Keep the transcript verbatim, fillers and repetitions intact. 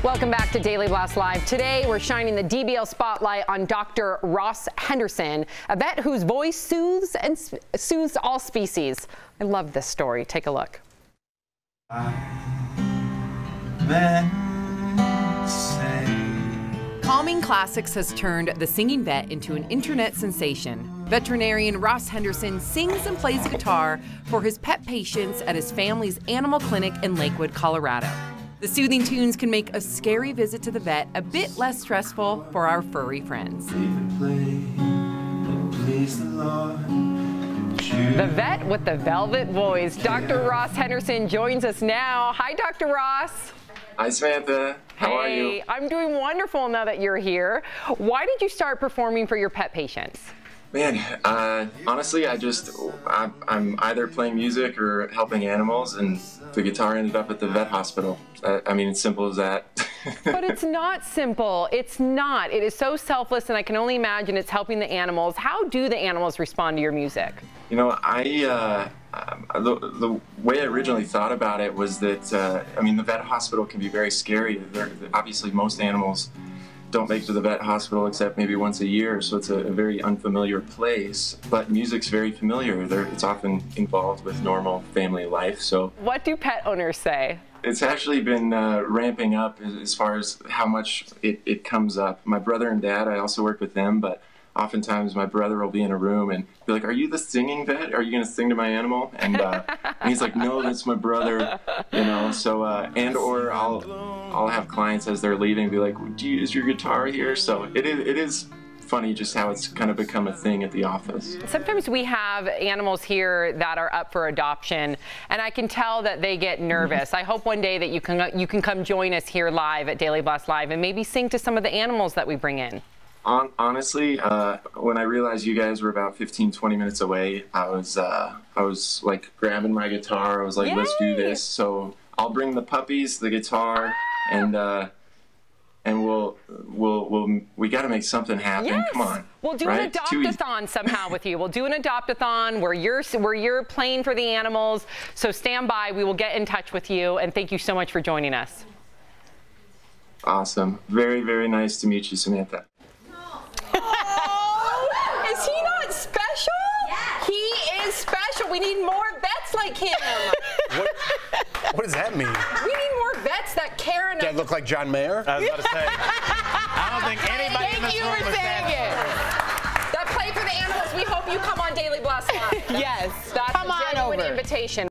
Welcome back to Daily Blast Live. Today, we're shining the D B L spotlight on Doctor Ross Henderson, a vet whose voice soothes and soothes all species. I love this story. Take a look. Calming Classics has turned the singing vet into an internet sensation. Veterinarian Ross Henderson sings and plays guitar for his pet patients at his family's animal clinic in Lakewood, Colorado. The soothing tunes can make a scary visit to the vet a bit less stressful for our furry friends. The vet with the velvet voice, Doctor Ross Henderson, joins us now. Hi, Doctor Ross. Hi, Samantha. How hey, are you? I'm doing wonderful now that you're here. Why did you start performing for your pet patients? Man, uh, honestly, I just, I, I'm either playing music or helping animals, and the guitar ended up at the vet hospital. I, I mean, it's simple as that. But it's not simple. It's not. It is so selfless, and I can only imagine it's helping the animals. How do the animals respond to your music? You know, I, uh, uh, the, the way I originally thought about it was that, uh, I mean, the vet hospital can be very scary. They're, obviously, most animals don't make it to the vet hospital except maybe once a year, so it's a, a very unfamiliar place. But music's very familiar. They're, it's often involved with normal family life. So, what do pet owners say? It's actually been uh, ramping up as, as far as how much it, it comes up. My brother and dad, I also work with them, but oftentimes my brother will be in a room and be like, "Are you the singing vet? Are you going to sing to my animal?" And, uh, and he's like, "No, that's my brother," you know. So uh, and or I'll I'll have clients as they're leaving be like, "Do you, is your guitar here?" So it is it is funny just how it's kind of become a thing at the office. Sometimes we have animals here that are up for adoption, and I can tell that they get nervous. I hope one day that you can you can come join us here live at Daily Blast Live and maybe sing to some of the animals that we bring in. Honestly, uh, when I realized you guys were about fifteen, twenty minutes away, I was, uh, I was like grabbing my guitar. I was like, Yay! Let's do this. So I'll bring the puppies, the guitar, and uh, and we'll, we'll, we'll, we got to make something happen. Yes. Come on. We'll do right? an adopt-a-thon somehow with you. We'll do an adopt-a-thon where you're, where you're playing for the animals. So stand by. We will get in touch with you. And thank you so much for joining us. Awesome. Very, very nice to meet you, Samantha. Is he not special? Yes. He is special. We need more vets like him. What, what does that mean? We need more vets that care enough. That look like John Mayer? I was about to say. I don't think anybody Thank in this you room for was saying that. it. That play for the animals. We hope you come on Daily Blast Live. Yes. That's come a on genuine over. invitation.